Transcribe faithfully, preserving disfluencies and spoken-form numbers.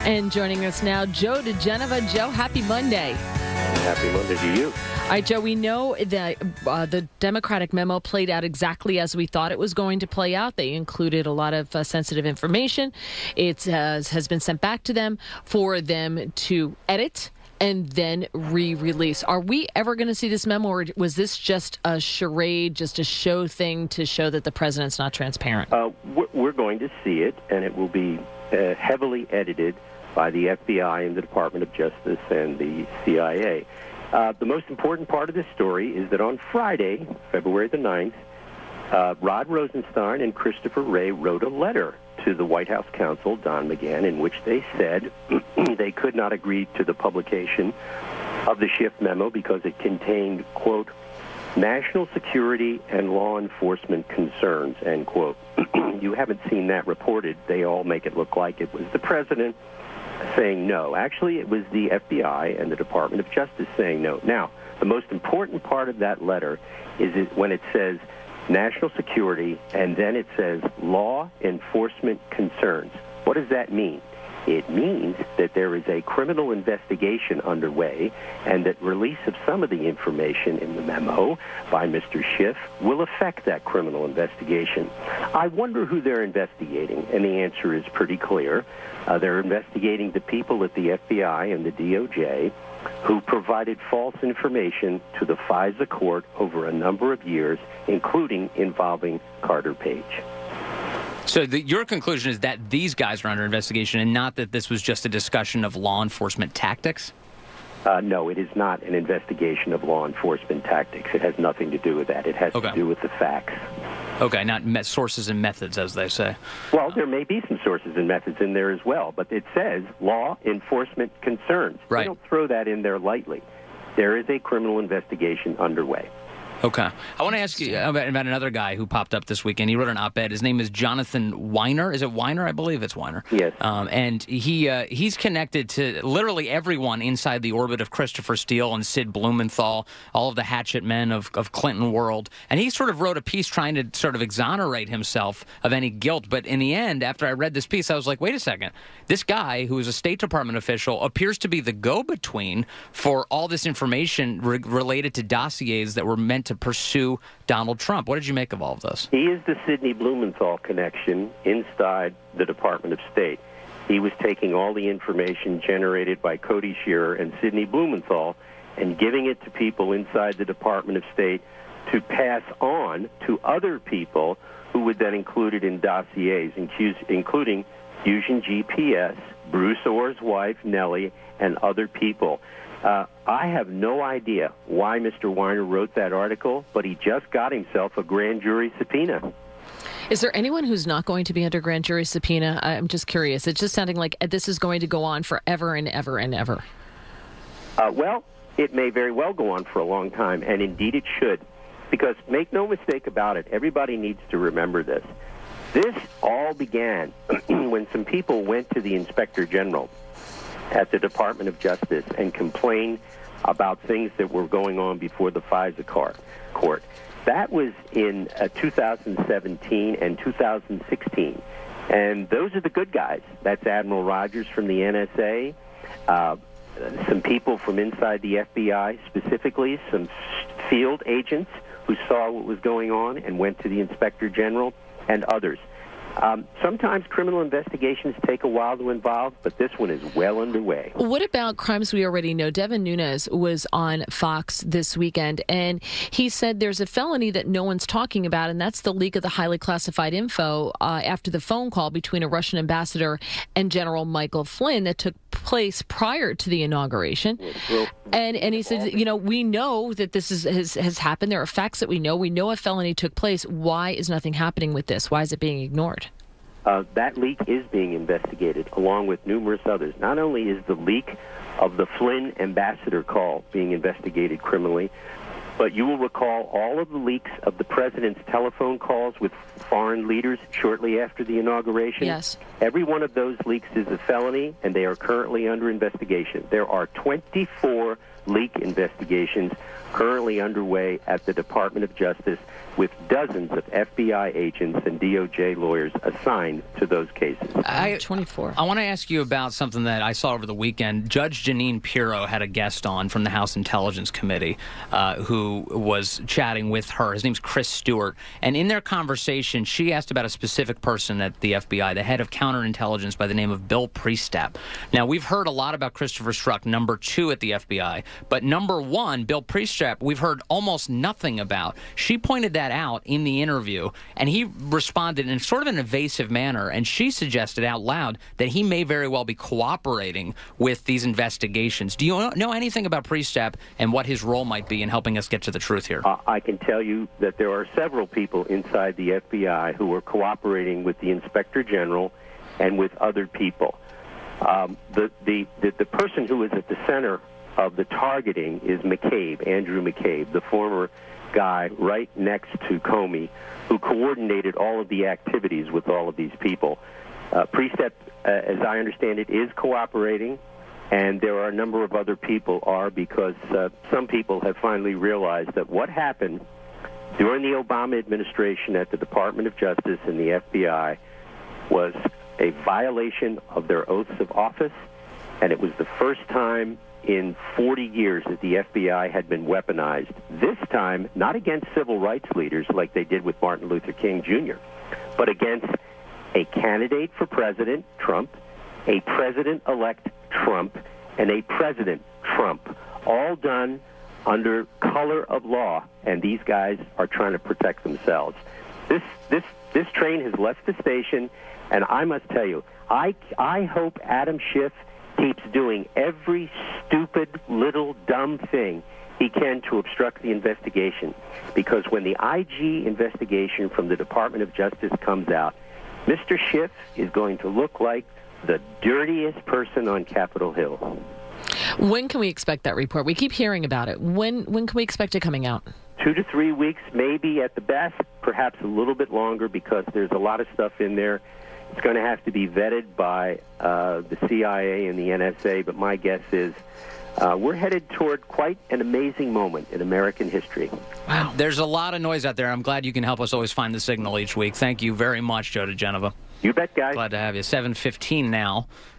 And joining us now, Joe diGenova. Joe, happy Monday. Happy Monday to you. All right, Joe, we know that uh, the Democratic memo played out exactly as we thought it was going to play out. They included a lot of uh, sensitive information. It has, has been sent back to them for them to edit and then re-release. Are we ever going to see this memo, or was this just a charade, just a show thing to show that the president's not transparent? Uh, we're going to see it, and it will be uh, heavily edited by the F B I and the Department of Justice and the C I A. Uh, the most important part of this story is that on Friday, February the ninth, uh, Rod Rosenstein and Christopher Wray wrote a letter to the White House counsel, Don McGahn, in which they said they could not agree to the publication of the Schiff memo because it contained, quote, national security and law enforcement concerns, end quote. You haven't seen that reported. They all make it look like it was the president saying no. Actually, it was the F B I and the Department of Justice saying no. Now, the most important part of that letter is it when it says national security and then it says law enforcement concerns. What does that mean? It means that there is a criminal investigation underway and that release of some of the information in the memo by Mister Schiff will affect that criminal investigation. I wonder who they're investigating, and the answer is pretty clear. Uh, they're investigating the people at the F B I and the D O J who provided false information to the FISA court over a number of years, including involving Carter Page. So the, your conclusion is that these guys are under investigation and not that this was just a discussion of law enforcement tactics? Uh, no, it is not an investigation of law enforcement tactics. It has nothing to do with that. It has okay. to do with the facts. Okay, not me- sources and methods, as they say. Well, there may be some sources and methods in there as well, but it says law enforcement concerns. Right. They don't throw that in there lightly. There is a criminal investigation underway. Okay. I want to ask you about, about another guy who popped up this weekend. He wrote an op-ed. His name is Jonathan Weiner. Is it Weiner? I believe it's Weiner. Yes. Um, and he uh, he's connected to literally everyone inside the orbit of Christopher Steele and Sid Blumenthal, all of the hatchet men of, of Clinton world. And he sort of wrote a piece trying to sort of exonerate himself of any guilt. But in the end, after I read this piece, I was like, wait a second. This guy, who is a State Department official, appears to be the go-between for all this information re- related to dossiers that were meant to pursue Donald Trump. What did you make of all of this? He is the Sidney Blumenthal connection inside the Department of State. He was taking all the information generated by Cody Shearer and Sidney Blumenthal and giving it to people inside the Department of State to pass on to other people who would then include it in dossiers, including Fusion G P S, Bruce Orr's wife, Nellie, and other people. Uh, I have no idea why Mister Weiner wrote that article, but he just got himself a grand jury subpoena. Is there anyone who's not going to be under grand jury subpoena? I'm just curious. It's just sounding like this is going to go on forever and ever and ever. Uh, well, it may very well go on for a long time, and indeed it should, because make no mistake about it, everybody needs to remember this. This all began when some people went to the Inspector General at the Department of Justice and complained about things that were going on before the FISA court. That was in uh, two thousand seventeen and two thousand sixteen. And those are the good guys. That's Admiral Rogers from the N S A, uh, some people from inside the F B I, specifically some field agents who saw what was going on and went to the Inspector General, and others. Um, sometimes criminal investigations take a while to involve, but this one is well underway. What about crimes we already know? Devin Nunes was on Fox this weekend, and he said there's a felony that no one's talking about, and that's the leak of the highly classified info uh, after the phone call between a Russian ambassador and General Michael Flynn that took place prior to the inauguration. Well, and and he said, you know, we know that this is, has, has happened. There are facts that we know. We know a felony took place. Why is nothing happening with this? Why is it being ignored? Uh, that leak is being investigated, along with numerous others. Not only is the leak of the Flynn ambassador call being investigated criminally, but you will recall all of the leaks of the president's telephone calls with foreign leaders shortly after the inauguration. Yes. Every one of those leaks is a felony, and they are currently under investigation. There are twenty-four leak investigations currently underway at the Department of Justice, with dozens of F B I agents and D O J lawyers assigned to those cases. I, twenty-four. I want to ask you about something that I saw over the weekend. Judge Jeanine Pirro had a guest on from the House Intelligence Committee uh, who was chatting with her. His name's Chris Stewart. And in their conversation, she asked about a specific person at the F B I, the head of counterintelligence by the name of Bill Priestap. Now, we've heard a lot about Christopher Strzok, number two at the F B I. But number one, Bill Priestap, we've heard almost nothing about. She pointed that out in the interview, and he responded in sort of an evasive manner, and she suggested out loud that he may very well be cooperating with these investigations. Do you know anything about Priestap and what his role might be in helping us get to the truth here? Uh, I can tell you that there are several people inside the F B I who are cooperating with the Inspector General and with other people. Um, the, the, the, the person who is at the center of the targeting is McCabe, Andrew McCabe, the former guy right next to Comey, who coordinated all of the activities with all of these people. Uh, Priestap, uh, as I understand it, is cooperating, and there are a number of other people are, because uh, some people have finally realized that what happened during the Obama administration at the Department of Justice and the F B I was a violation of their oaths of office, and it was the first time in forty years that the F B I had been weaponized. This time, not against civil rights leaders like they did with Martin Luther King Junior, but against a candidate for president, Trump, a president-elect Trump, and a president Trump, all done under color of law, and these guys are trying to protect themselves. This this this train has left the station, and I must tell you, I I hope Adam Schiff keeps doing every stupid little dumb thing he can to obstruct the investigation, because when the I G investigation from the Department of Justice comes out, Mister Schiff is going to look like the dirtiest person on Capitol Hill. When can we expect that report? We keep hearing about it. When when can we expect it coming out? Two to three weeks, maybe at the best, perhaps a little bit longer, because there's a lot of stuff in there. It's going to have to be vetted by uh, the C I A and the N S A, but my guess is uh, we're headed toward quite an amazing moment in American history. Wow. There's a lot of noise out there. I'm glad you can help us always find the signal each week. Thank you very much, Joe diGenova. You bet, guys. Glad to have you. seven fifteen now.